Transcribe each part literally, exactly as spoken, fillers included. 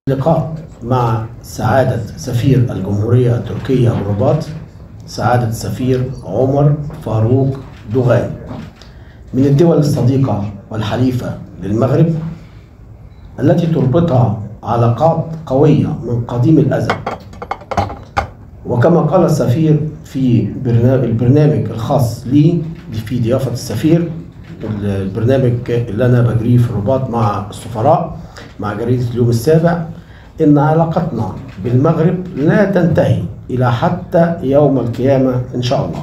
لقاء مع سعادة سفير الجمهورية التركية بالرباط، سعادة السفير عمر فاروق دوغان، من الدول الصديقة والحليفة للمغرب التي تربطها علاقات قوية من قديم الأزل. وكما قال السفير في البرنامج الخاص لي في ضيافة السفير، البرنامج اللي أنا بجريه في الرباط مع السفراء مع جريدة اليوم السابع، إن علاقتنا بالمغرب لا تنتهي إلى حتى يوم القيامة إن شاء الله.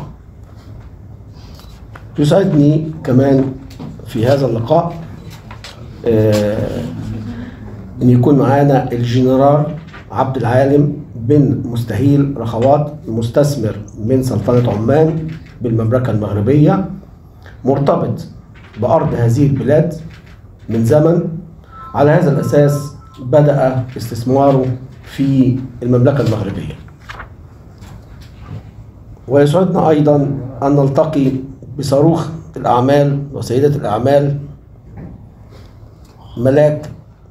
يسعدني كمان في هذا اللقاء آه أن يكون معانا الجنرال عبد العالم بن مستهيل رخوات، مستثمر من سلطنة عمان بالمملكة المغربية، مرتبط بأرض هذه البلاد من زمن. على هذا الأساس بدأ استثماره في المملكة المغربية. ويسعدنا أيضا أن نلتقي بصاروخ الأعمال وسيدة الأعمال ملاك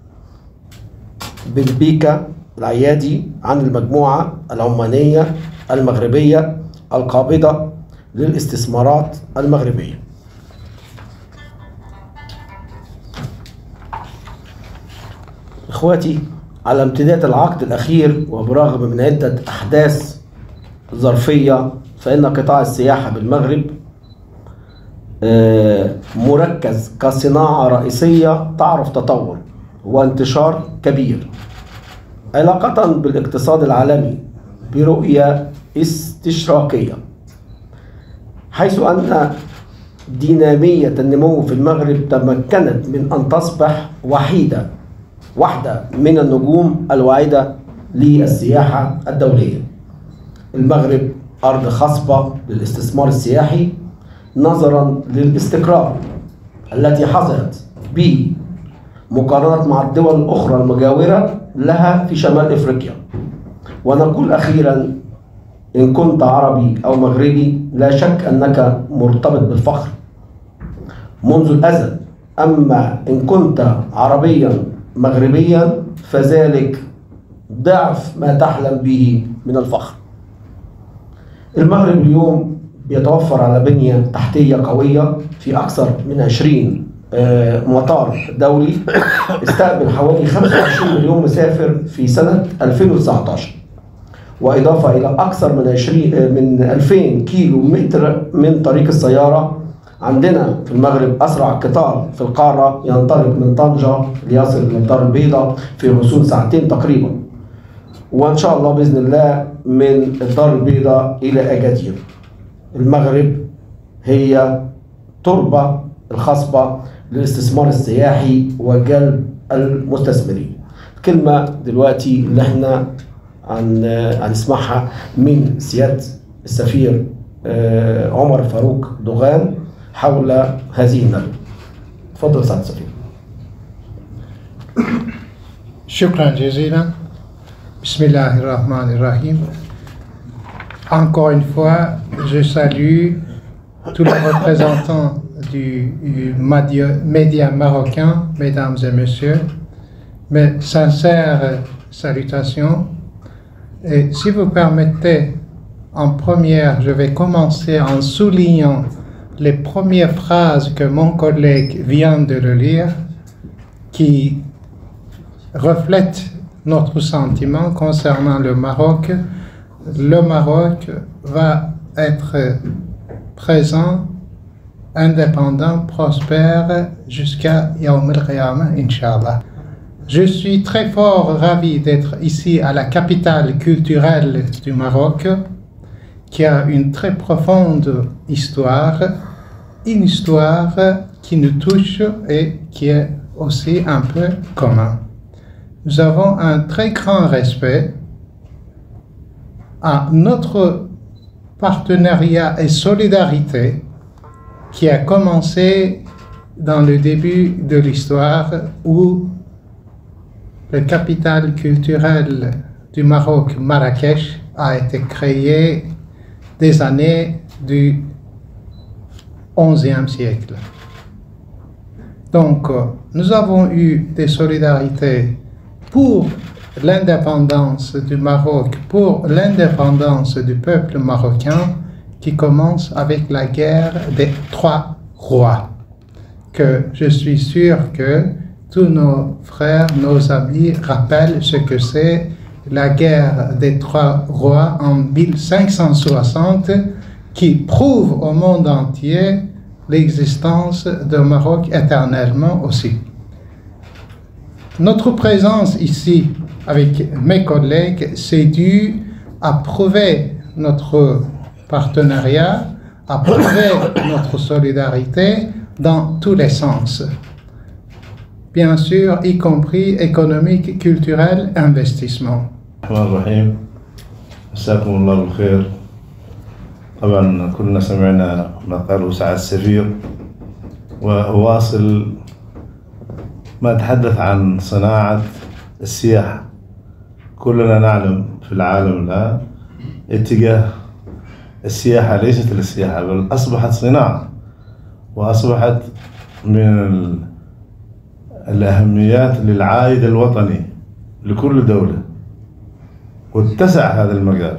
بن بيكا العيادي عن المجموعة العمانية المغربية القابضة للاستثمارات المغربية. إخواتي، على امتداد العقد الأخير وبرغم من عدة أحداث ظرفية، فإن قطاع السياحة بالمغرب مركز كصناعة رئيسية تعرف تطور وانتشار كبير، علاقة بالاقتصاد العالمي برؤية استشراقية، حيث أن دينامية النمو في المغرب تمكنت من أن تصبح وحيدة واحدة من النجوم الواعدة للسياحة الدولية. المغرب أرض خصبة للاستثمار السياحي نظرا للاستقرار التي حصلت به مقارنة مع الدول الأخرى المجاورة لها في شمال إفريقيا. ونقول أخيرا، إن كنت عربي أو مغربي لا شك أنك مرتبط بالفخر منذ الأزل، أما إن كنت عربيا مغربيا فذلك ضعف ما تحلم به من الفخر. المغرب اليوم بيتوفر على بنية تحتية قوية في أكثر من عشرين مطار دولي استقبل حوالي خمسة وعشرين مليون مسافر في سنة ألفين وتسعة عشر، وإضافة إلى أكثر من عشرين من ألفين كيلو متر من طريق السيارة. عندنا في المغرب أسرع قطار في القارة ينطلق من طنجة ليصل إلى الدار البيضاء في غضون ساعتين تقريبا، وإن شاء الله بإذن الله من الدار البيضاء إلى أكادير. المغرب هي تربة الخصبة للاستثمار السياحي وجلب المستثمرين. كلمة دلوقتي اللي احنا عن هنسمعها من سيادة السفير عمر فاروق دوغان حول هذه الندوة. تفضل سعادة السفير. شكرا جزيلا. بسم الله الرحمن الرحيم. Encore une fois, je salue tous les représentants du média marocain, mesdames et messieurs, mes sincères salutations. Et si vous permettez, en première, je vais commencer en soulignant les premières phrases que mon collègue vient de le lire, qui reflètent notre sentiment concernant le Maroc. Le Maroc va être présent, indépendant, prospère jusqu'à Yawm al-Qiyamah, Inch'Allah. Je suis très fort ravi d'être ici à la capitale culturelle du Maroc, qui a une très profonde histoire, une histoire qui nous touche et qui est aussi un peu commun. Nous avons un très grand respect à notre partenariat et solidarité qui a commencé dans le début de l'histoire où la capitale culturelle du Maroc, Marrakech, a été créée des années du onzième siècle. Donc, nous avons eu des solidarités pour l'indépendance du Maroc, pour l'indépendance du peuple marocain qui commence avec la guerre des trois rois, que je suis sûr que tous nos frères, nos amis rappellent ce que c'est la guerre des trois rois en mille cinq cent soixante, qui prouve au monde entier l'existence du Maroc éternellement aussi. Notre présence ici avec mes collègues, c'est dû à prouver notre partenariat, à prouver notre solidarité dans tous les sens. Bien sûr, y compris économique, culturel, investissement. الرحمن الرحيم. مساكم الله بالخير. طبعا كلنا سمعنا ما قاله سعادة السفير، وأواصل ما تحدث عن صناعة السياحة. كلنا نعلم في العالم الآن اتجاه السياحة ليست للسياحة، بل أصبحت صناعة، وأصبحت من الأهميات للعائد الوطني لكل دولة، واتسع هذا المجال.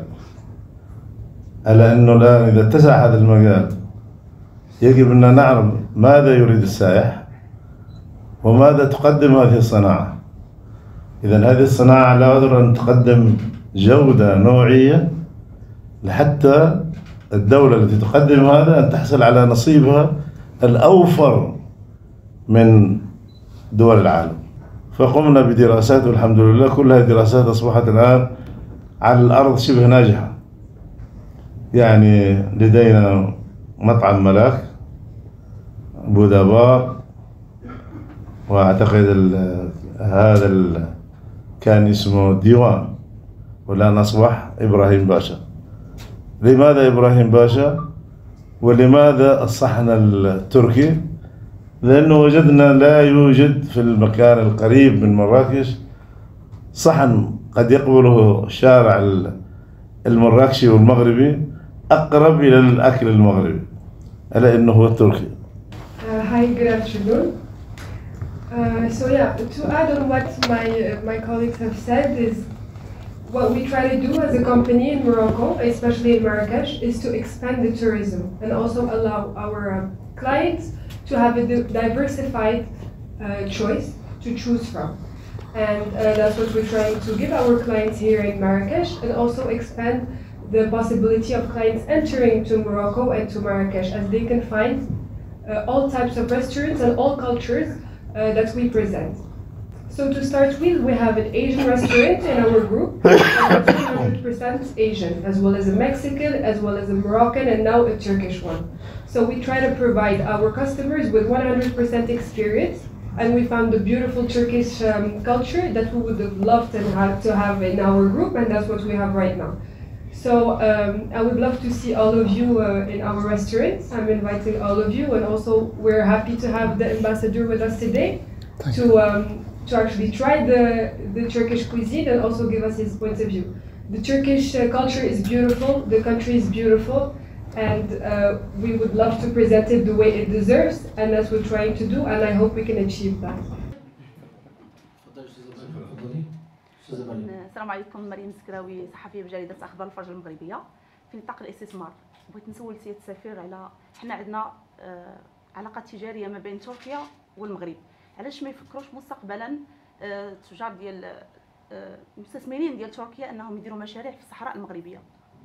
ألا أنه الآن إذا اتسع هذا المجال يجب أن نعرف ماذا يريد السائح وماذا تقدم هذه الصناعة. إذن هذه الصناعة لا أقدر أن تقدم جودة نوعية لحتى الدولة التي تقدم هذا أن تحصل على نصيبها الأوفر من دول العالم. فقمنا بدراسات، والحمد لله كل هذه الدراسات أصبحت الآن على الأرض شبه ناجحة. يعني لدينا مطعم ملاك، بودابار، وأعتقد هذا كان اسمه ديوان والآن أصبح إبراهيم باشا. لماذا إبراهيم باشا؟ ولماذا الصحن التركي؟ لأنه وجدنا لا يوجد في المكان القريب من مراكش صحن قد يقبله الشارع المراكشي والمغربي أقرب إلى الأكل المغربي، ألا إنه هو التركي. Uh, hi, good afternoon. Uh, so yeah, to add on what my uh, my colleagues have said is what we try to do as a company in Morocco, especially in Marrakesh, is to expand the tourism and also allow our uh, clients to have a diversified uh, choice to choose from. And uh, that's what we're trying to give our clients here in Marrakesh, and also expand the possibility of clients entering to Morocco and to Marrakesh, as they can find uh, all types of restaurants and all cultures uh, that we present. So to start with, we have an Asian restaurant in our group, that's one hundred percent Asian, as well as a Mexican, as well as a Moroccan, and now a Turkish one. So we try to provide our customers with one hundred percent experience, and we found the beautiful Turkish um, culture that we would have loved and had to have in our group, and that's what we have right now. So um, I would love to see all of you uh, in our restaurants. I'm inviting all of you, and also we're happy to have the ambassador with us today to um, to actually try the, the Turkish cuisine and also give us his point of view. The Turkish uh, culture is beautiful, the country is beautiful, and uh, we would love to present it the way it deserves, and that's what we're trying to do, and I hope we can achieve that. السلام عليكم. مريم السكراوي، صحفيه بجريده اخبار الفرج المغربيه. في نطاق الاستثمار بغيت نسول سياده السفير على حنا عندنا آه علاقات تجاريه ما بين تركيا والمغرب، علاش ما يفكروش مستقبلا آه تجار ديال آه المستثمرين ديال تركيا انهم يديروا مشاريع في الصحراء المغربيه؟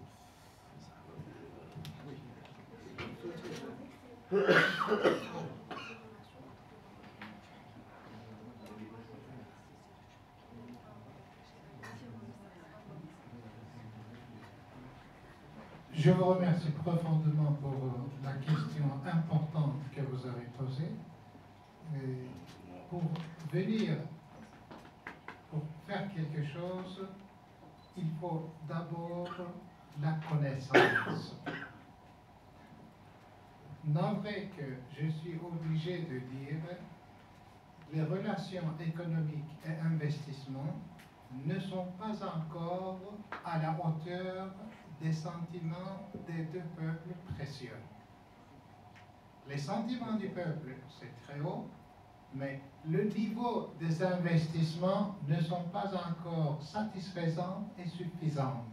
Je vous remercie profondément pour la question importante que vous avez posée. Et pour venir, pour faire quelque chose, il faut d'abord la connaissance. Non vrai que je suis obligé de dire les relations économiques et investissements ne sont pas encore à la hauteur des sentiments des deux peuples précieux. Les sentiments du peuple, c'est très haut, mais le niveau des investissements ne sont pas encore satisfaisants et suffisants.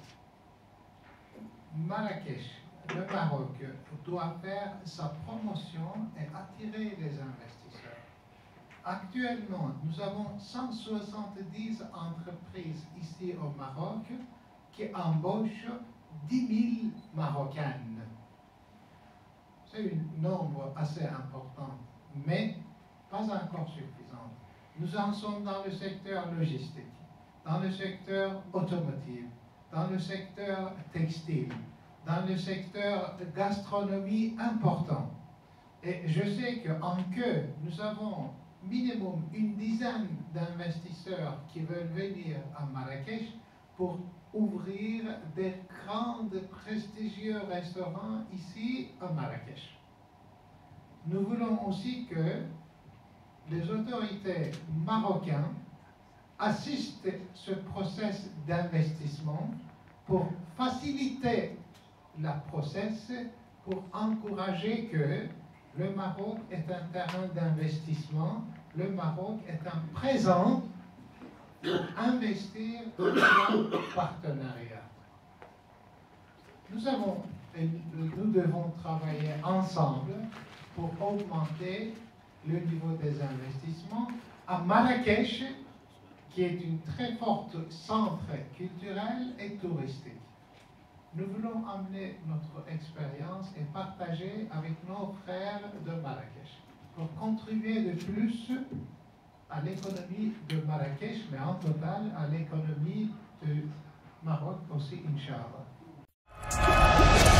Marrakech, le Maroc, doit faire sa promotion et attirer les investisseurs. Actuellement, nous avons cent soixante-dix entreprises ici au Maroc qui embauchent dix mille Marocaines. C'est un nombre assez important, mais pas encore suffisant. Nous en sommes dans le secteur logistique, dans le secteur automotive, dans le secteur textile, dans le secteur gastronomie important. Et je sais qu'en que nous avons minimum une dizaine d'investisseurs qui veulent venir à Marrakech pour ouvrir des grands, prestigieux restaurants ici à Marrakech. Nous voulons aussi que les autorités marocaines assistent ce processus d'investissement pour faciliter la process, pour encourager que le Maroc est un terrain d'investissement, le Maroc est un présent pour investir dans le partenariat. Nous avons et nous devons travailler ensemble pour augmenter le niveau des investissements à Marrakech, qui est une très forte centre culturel et touristique. Nous voulons amener notre expérience et partager avec nos frères de Marrakech pour contribuer de plus à l'économie de Marrakech, mais en total à l'économie du Maroc aussi, Inch'Allah.